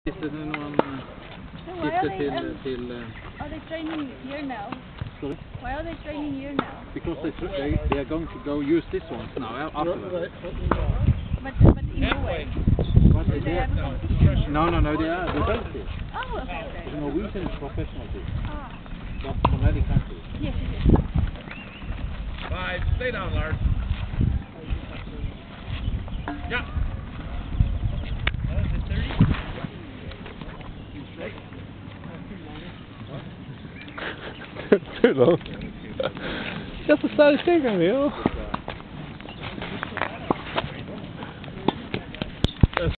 Are they training here now? Sorry? Why are they training here now? Because they are going to go use this one now afterwards. But in Norway? Do they have a competition? No, they are defensive. Oh, okay. The Norwegian is professional team. Ah. But from other countries. Yes, it is. 5, stay down, Lars. Yeah. Is it 30? Too long. Just a side thing, I mean.